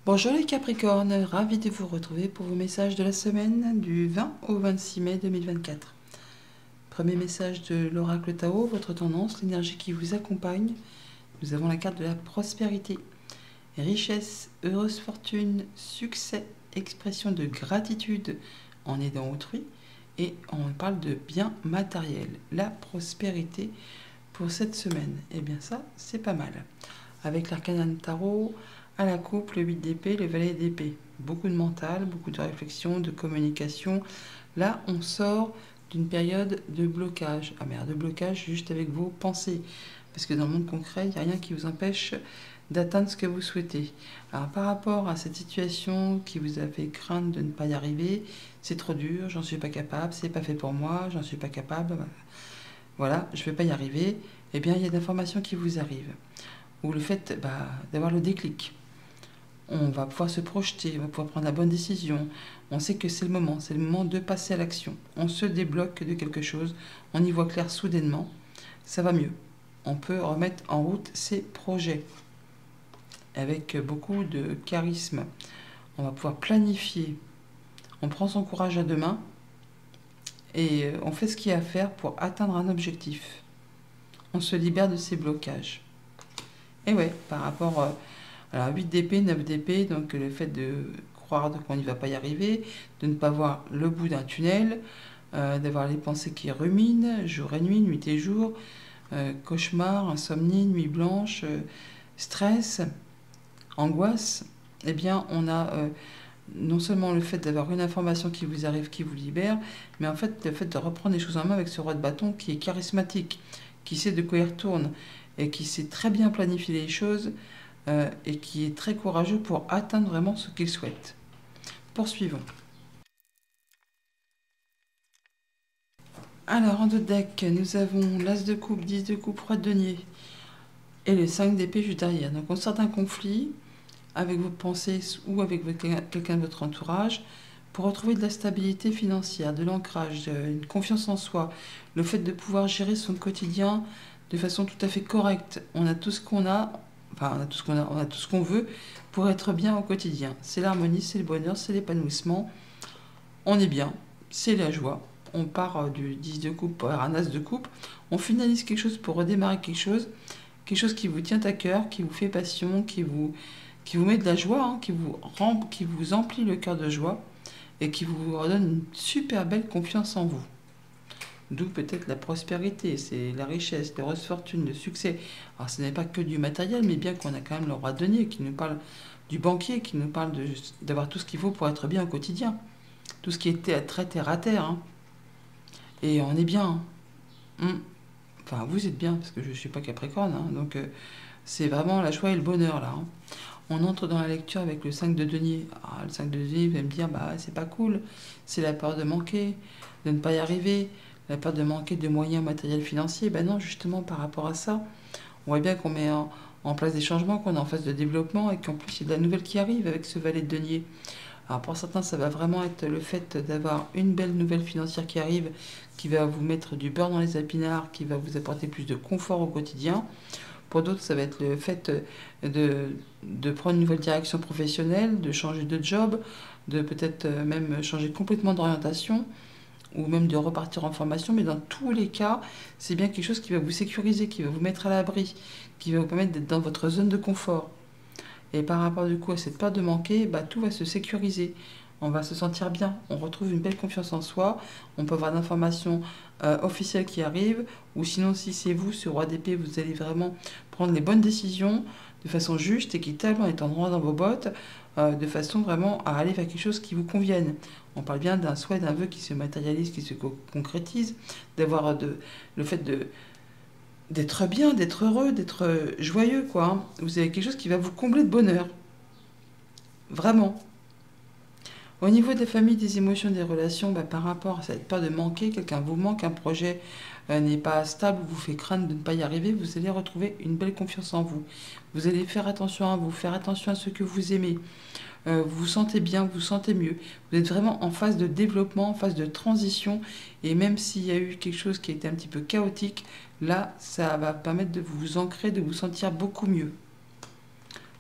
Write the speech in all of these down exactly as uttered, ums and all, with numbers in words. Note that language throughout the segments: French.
Bonjour les Capricornes, ravi de vous retrouver pour vos messages de la semaine du vingt au vingt-six mai deux mille vingt-quatre. Premier message de l'oracle Tao, votre tendance, l'énergie qui vous accompagne. Nous avons la carte de la prospérité, richesse, heureuse fortune, succès, expression de gratitude en aidant autrui et on parle de biens matériels. La prospérité pour cette semaine, et bien ça c'est pas mal. Avec l'arcane tarot, à la coupe, le huit d'épée, le valet d'épée. Beaucoup de mental, beaucoup de réflexion, de communication. Là, on sort d'une période de blocage. Ah merde, de blocage juste avec vos pensées. Parce que dans le monde concret, il n'y a rien qui vous empêche d'atteindre ce que vous souhaitez. Alors par rapport à cette situation qui vous a fait craindre de ne pas y arriver, c'est trop dur, j'en suis pas capable, c'est pas fait pour moi, j'en suis pas capable, voilà, je ne vais pas y arriver, eh bien il y a d'informations qui vous arrivent. Ou le fait bah, d'avoir le déclic. On va pouvoir se projeter, on va pouvoir prendre la bonne décision. On sait que c'est le moment, c'est le moment de passer à l'action. On se débloque de quelque chose, on y voit clair soudainement, ça va mieux. On peut remettre en route ses projets avec beaucoup de charisme. On va pouvoir planifier. On prend son courage à deux mains et on fait ce qu'il y a à faire pour atteindre un objectif. On se libère de ces blocages. Et ouais, par rapport à alors, huit d'épée, neuf d'épée, donc le fait de croire qu'on n'y va pas y arriver, de ne pas voir le bout d'un tunnel, euh, d'avoir les pensées qui ruminent, jour et nuit, nuit et jour, euh, cauchemar, insomnie, nuit blanche, euh, stress, angoisse, eh bien on a euh, non seulement le fait d'avoir une information qui vous arrive, qui vous libère, mais en fait le fait de reprendre les choses en main avec ce roi de bâton qui est charismatique, qui sait de quoi il retourne et qui sait très bien planifier les choses, Euh, et qui est très courageux pour atteindre vraiment ce qu'il souhaite. Poursuivons. Alors, en deux decks, nous avons l'As de coupe, dix de coupe, roi de denier et les cinq d'épée juste derrière. Donc, on sort d'un conflit avec vos pensées ou avec quelqu'un de votre entourage pour retrouver de la stabilité financière, de l'ancrage, une confiance en soi, le fait de pouvoir gérer son quotidien de façon tout à fait correcte. On a tout ce qu'on a, enfin on a tout ce qu'on a, on a tout ce qu'on veut pour être bien au quotidien. C'est l'harmonie, c'est le bonheur, c'est l'épanouissement. On est bien, c'est la joie. On part du dix de coupe vers un as de coupe. On finalise quelque chose pour redémarrer quelque chose, quelque chose qui vous tient à cœur, qui vous fait passion, qui vous, qui vous met de la joie, hein, qui vous rend, qui vous emplit le cœur de joie et qui vous redonne une super belle confiance en vous. D'où peut-être la prospérité, c'est la richesse, l'heureuse fortune, le succès. Alors ce n'est pas que du matériel, mais bien qu'on a quand même le roi de denier qui nous parle du banquier, qui nous parle d'avoir tout ce qu'il faut pour être bien au quotidien. Tout ce qui est très terre à terre. Hein. Et on est bien. Hein. Hum. Enfin, vous êtes bien, parce que je ne suis pas Capricorne. Hein, donc euh, c'est vraiment la joie et le bonheur là. Hein. On entre dans la lecture avec le cinq de denier. Ah, le cinq de denier va me dire, bah c'est pas cool. C'est la peur de manquer, de ne pas y arriver. La peur de manquer de moyens matériels financiers, ben non, justement par rapport à ça, on voit bien qu'on met en, en place des changements, qu'on est en phase de développement et qu'en plus il y a de la nouvelle qui arrive avec ce valet de denier. Alors pour certains, ça va vraiment être le fait d'avoir une belle nouvelle financière qui arrive, qui va vous mettre du beurre dans les épinards, qui va vous apporter plus de confort au quotidien. Pour d'autres, ça va être le fait de, de prendre une nouvelle direction professionnelle, de changer de job, de peut-être même changer complètement d'orientation, ou même de repartir en formation, mais dans tous les cas, c'est bien quelque chose qui va vous sécuriser, qui va vous mettre à l'abri, qui va vous permettre d'être dans votre zone de confort. Et par rapport du coup à cette peur de manquer, bah, tout va se sécuriser. On va se sentir bien, on retrouve une belle confiance en soi, on peut avoir d'informations euh, officielles qui arrivent, ou sinon si c'est vous, ce roi d'épée, vous allez vraiment prendre les bonnes décisions de façon juste, équitable, en étant droit dans vos bottes, euh, de façon vraiment à aller vers quelque chose qui vous convienne. On parle bien d'un souhait, d'un vœu qui se matérialise, qui se co concrétise, d'avoir de, le fait de d'être bien, d'être heureux, d'être joyeux, quoi. Hein. Vous avez quelque chose qui va vous combler de bonheur. Vraiment. Au niveau des familles, des émotions, des relations, bah, par rapport à cette peur de manquer, quelqu'un vous manque, un projet euh, n'est pas stable, vous fait craindre de ne pas y arriver, vous allez retrouver une belle confiance en vous. Vous allez faire attention à vous, faire attention à ce que vous aimez. Euh, vous vous sentez bien, vous vous sentez mieux. Vous êtes vraiment en phase de développement, en phase de transition. Et même s'il y a eu quelque chose qui a été un petit peu chaotique, là, ça va permettre de vous ancrer, de vous sentir beaucoup mieux.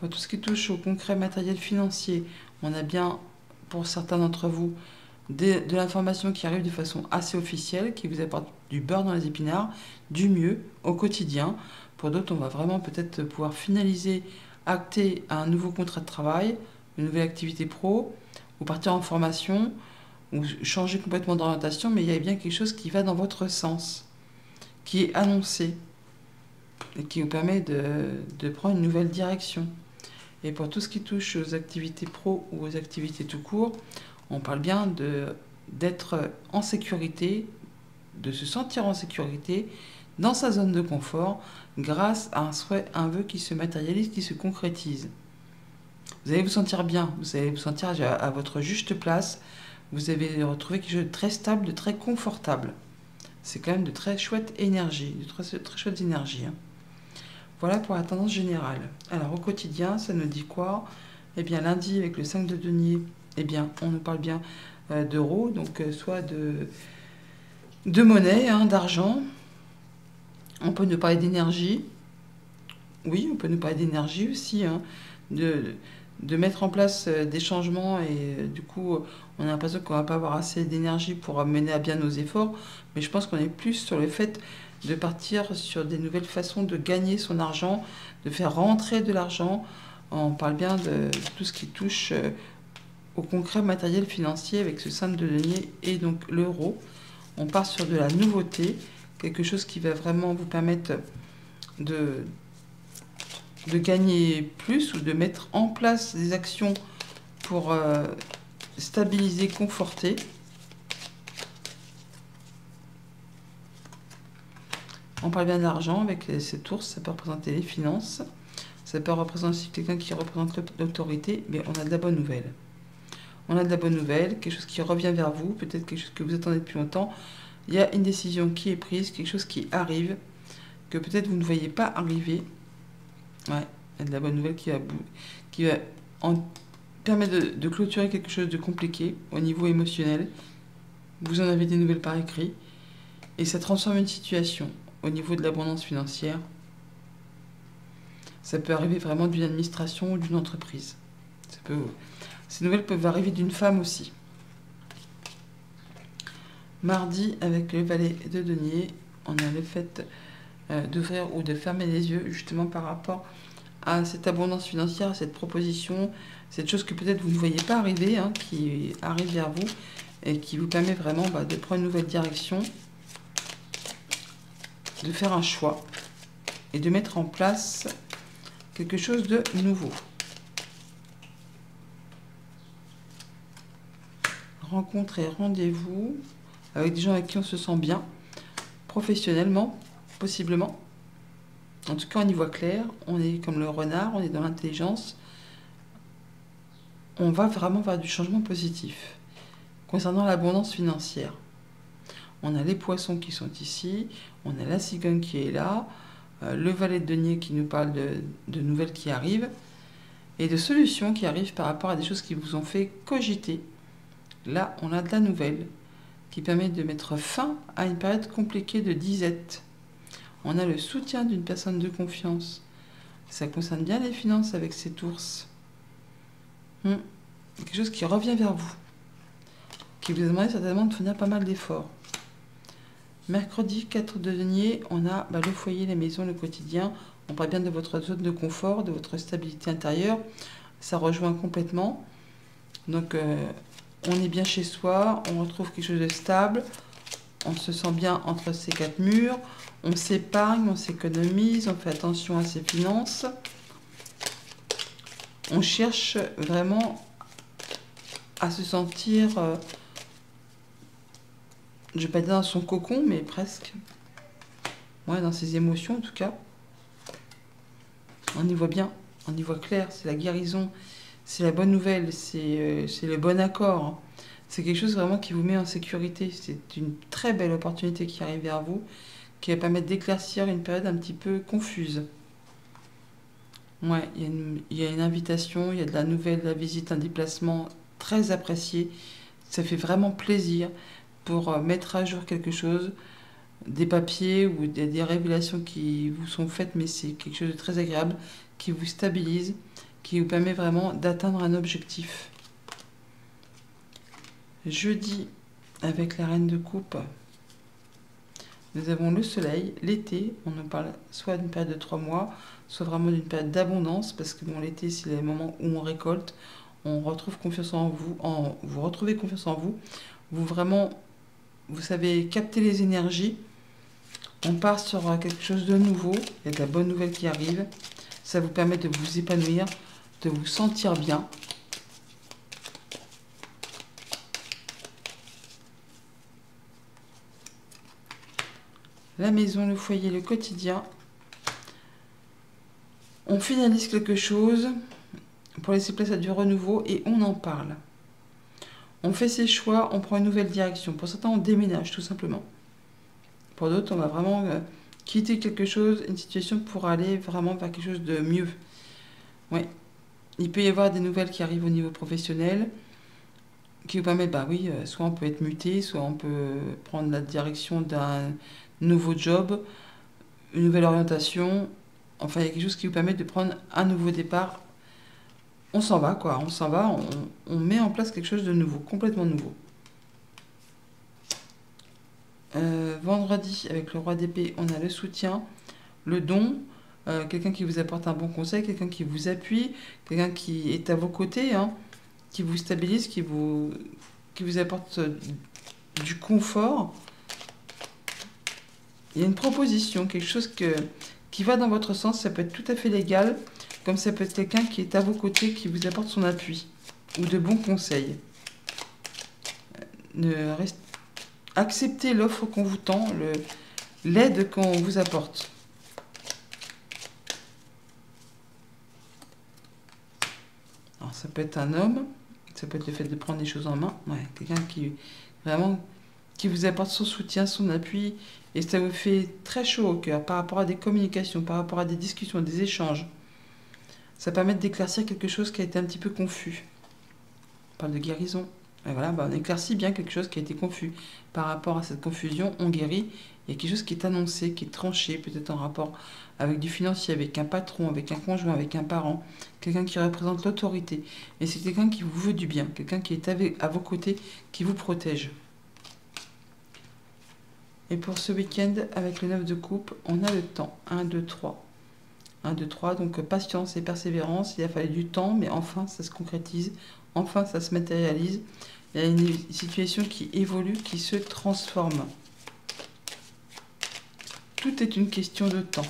Pour tout ce qui touche au concret matériel financier, on a bien, pour certains d'entre vous, de, de l'information qui arrive de façon assez officielle, qui vous apporte du beurre dans les épinards, du mieux au quotidien. Pour d'autres, on va vraiment peut-être pouvoir finaliser, acter un nouveau contrat de travail, une nouvelle activité pro, ou partir en formation, ou changer complètement d'orientation, mais il y a bien quelque chose qui va dans votre sens, qui est annoncé, et qui vous permet de, de prendre une nouvelle direction. Et pour tout ce qui touche aux activités pro ou aux activités tout court, on parle bien de, d'être en sécurité, de se sentir en sécurité dans sa zone de confort grâce à un souhait, un vœu qui se matérialise, qui se concrétise. Vous allez vous sentir bien, vous allez vous sentir à, à votre juste place, vous avez retrouvé quelque chose de très stable, de très confortable. C'est quand même de très chouettes énergies, de très, très chouettes énergies. Hein. Voilà pour la tendance générale. Alors au quotidien, ça nous dit quoi? Eh bien lundi avec le cinq de denier, eh bien on nous parle bien euh, d'euros, donc euh, soit de, de monnaie, hein, d'argent. On peut nous parler d'énergie. Oui, on peut nous parler d'énergie aussi, hein, de, de mettre en place euh, des changements et euh, du coup on a l'impression qu'on va pas avoir assez d'énergie pour mener à bien nos efforts, mais je pense qu'on est plus sur le fait de partir sur des nouvelles façons de gagner son argent, de faire rentrer de l'argent. On parle bien de tout ce qui touche euh, au concret matériel financier avec ce cinq de denier et donc l'euro. On part sur de la nouveauté, quelque chose qui va vraiment vous permettre de, de gagner plus ou de mettre en place des actions pour euh, stabiliser, conforter. On parle bien d'argent avec cette ours, ça peut représenter les finances, ça peut représenter aussi quelqu'un qui représente l'autorité, mais on a de la bonne nouvelle. On a de la bonne nouvelle, quelque chose qui revient vers vous, peut-être quelque chose que vous attendez depuis longtemps. Il y a une décision qui est prise, quelque chose qui arrive, que peut-être vous ne voyez pas arriver. Ouais, il y a de la bonne nouvelle qui va, qui va en permettre de, de clôturer quelque chose de compliqué au niveau émotionnel. Vous en avez des nouvelles par écrit, et ça transforme une situation. Au niveau de l'abondance financière, ça peut arriver vraiment d'une administration ou d'une entreprise. Ça peut, ces nouvelles peuvent arriver d'une femme aussi. Mardi, avec le valet de denier, on a le fait euh, d'ouvrir ou de fermer les yeux justement par rapport à cette abondance financière, à cette proposition, cette chose que peut-être vous ne voyez pas arriver, hein, qui arrive vers vous et qui vous permet vraiment bah, de prendre une nouvelle direction, de faire un choix et de mettre en place quelque chose de nouveau. Rencontre et rendez-vous avec des gens avec qui on se sent bien, professionnellement, possiblement. En tout cas, on y voit clair, on est comme le renard, on est dans l'intelligence. On va vraiment vers du changement positif. Concernant l'abondance financière, on a les poissons qui sont ici, on a la cigogne qui est là, euh, le valet de denier qui nous parle de, de nouvelles qui arrivent, et de solutions qui arrivent par rapport à des choses qui vous ont fait cogiter. Là, on a de la nouvelle qui permet de mettre fin à une période compliquée de disette. On a le soutien d'une personne de confiance. Ça concerne bien les finances avec cet ours. Hum. Quelque chose qui revient vers vous, qui vous a demandé certainement de fournir pas mal d'efforts. Mercredi quatre de denier, on a bah, le foyer, la maison, le quotidien. On parle bien de votre zone de confort, de votre stabilité intérieure. Ça rejoint complètement. Donc, euh, on est bien chez soi, on retrouve quelque chose de stable. On se sent bien entre ces quatre murs. On s'épargne, on s'économise, on fait attention à ses finances. On cherche vraiment à se sentir... Euh, je ne vais pas dire dans son cocon, mais presque. Ouais, dans ses émotions, en tout cas. On y voit bien, on y voit clair. C'est la guérison, c'est la bonne nouvelle, c'est euh, le bon accord. C'est quelque chose vraiment qui vous met en sécurité. C'est une très belle opportunité qui arrive vers vous, qui va permettre d'éclaircir une période un petit peu confuse. Ouais, il y a une, il y a une invitation, il y a de la nouvelle, de la visite, un déplacement très apprécié. Ça fait vraiment plaisir pour mettre à jour quelque chose, des papiers ou des, des révélations qui vous sont faites, mais c'est quelque chose de très agréable, qui vous stabilise, qui vous permet vraiment d'atteindre un objectif. Jeudi, avec la reine de coupe, nous avons le soleil. L'été, on nous parle soit d'une période de trois mois, soit vraiment d'une période d'abondance, parce que bon, l'été, c'est le moment où on récolte, on retrouve confiance en vous, en, vous retrouvez confiance en vous, vous vraiment, vous savez capter les énergies, on part sur quelque chose de nouveau, il y a de la bonne nouvelle qui arrive, ça vous permet de vous épanouir, de vous sentir bien. La maison, le foyer, le quotidien. On finalise quelque chose pour laisser place à du renouveau et on en parle. On fait ses choix, on prend une nouvelle direction. Pour certains, on déménage tout simplement. Pour d'autres, on va vraiment euh, quitter quelque chose, une situation pour aller vraiment vers quelque chose de mieux. Ouais. Il peut y avoir des nouvelles qui arrivent au niveau professionnel qui vous permettent, bah oui, euh, soit on peut être muté, soit on peut prendre la direction d'un nouveau job, une nouvelle orientation. Enfin, il y a quelque chose qui vous permet de prendre un nouveau départ. On s'en va, quoi. On s'en va, on, on met en place quelque chose de nouveau, complètement nouveau. Euh, vendredi, avec le roi d'épée, on a le soutien, le don, euh, quelqu'un qui vous apporte un bon conseil, quelqu'un qui vous appuie, quelqu'un qui est à vos côtés, hein, qui vous stabilise, qui vous, qui vous apporte du confort. Il y a une proposition, quelque chose que, qui va dans votre sens, ça peut être tout à fait légal, comme ça peut être quelqu'un qui est à vos côtés, qui vous apporte son appui, ou de bons conseils. Ne reste... Acceptez l'offre qu'on vous tend, l'aide qu'on vous apporte. Alors ça peut être un homme, ça peut être le fait de prendre les choses en main, ouais, quelqu'un qui vraiment qui vous apporte son soutien, son appui, et ça vous fait très chaud au cœur par rapport à des communications, par rapport à des discussions, des échanges. Ça permet d'éclaircir quelque chose qui a été un petit peu confus. On parle de guérison. Et voilà, bah on éclaircit bien quelque chose qui a été confus. Par rapport à cette confusion, on guérit. Il y a quelque chose qui est annoncé, qui est tranché, peut-être en rapport avec du financier, avec un patron, avec un conjoint, avec un parent, quelqu'un qui représente l'autorité. Et c'est quelqu'un qui vous veut du bien, quelqu'un qui est avec, à vos côtés, qui vous protège. Et pour ce week-end, avec le neuf de coupe, on a le temps. un, deux, trois. un, deux, trois, donc patience et persévérance. Il a fallu du temps, mais enfin, ça se concrétise. Enfin, ça se matérialise. Il y a une situation qui évolue, qui se transforme. Tout est une question de temps.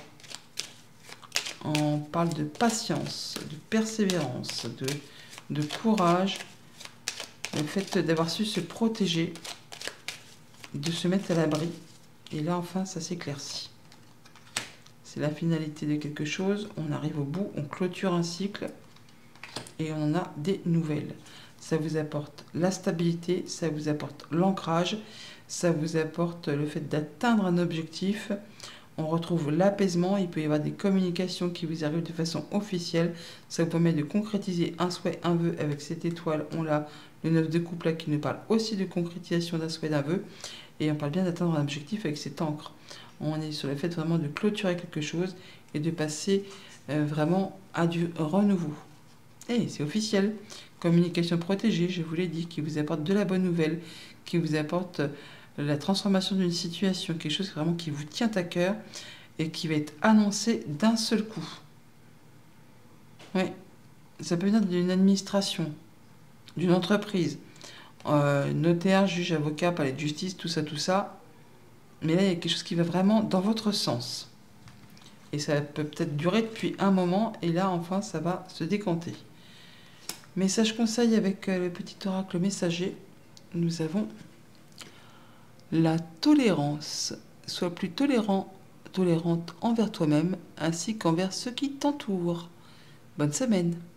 On parle de patience, de persévérance, de, de courage. Le fait d'avoir su se protéger, de se mettre à l'abri. Et là, enfin, ça s'éclaircit. C'est la finalité de quelque chose. On arrive au bout, on clôture un cycle. Et on a des nouvelles. Ça vous apporte la stabilité, ça vous apporte l'ancrage, ça vous apporte le fait d'atteindre un objectif. On retrouve l'apaisement, il peut y avoir des communications qui vous arrivent de façon officielle. Ça vous permet de concrétiser un souhait, un vœu avec cette étoile. On l'a, le neuf de coupe là qui nous parle aussi de concrétisation d'un souhait, d'un vœu. Et on parle bien d'atteindre un objectif avec cette encre. On est sur le fait vraiment de clôturer quelque chose et de passer euh, vraiment à du renouveau. Et c'est officiel. Communication protégée, je vous l'ai dit, qui vous apporte de la bonne nouvelle, qui vous apporte la transformation d'une situation, quelque chose vraiment qui vous tient à cœur et qui va être annoncé d'un seul coup. Oui, ça peut venir d'une administration, d'une entreprise, euh, notaire, juge, avocat, palais de justice, tout ça, tout ça. Mais là, il y a quelque chose qui va vraiment dans votre sens. Et ça peut peut-être durer depuis un moment, et là, enfin, ça va se décanter. Message conseil avec le petit oracle messager. Nous avons la tolérance. Sois plus tolérant, tolérante envers toi-même, ainsi qu'envers ceux qui t'entourent. Bonne semaine.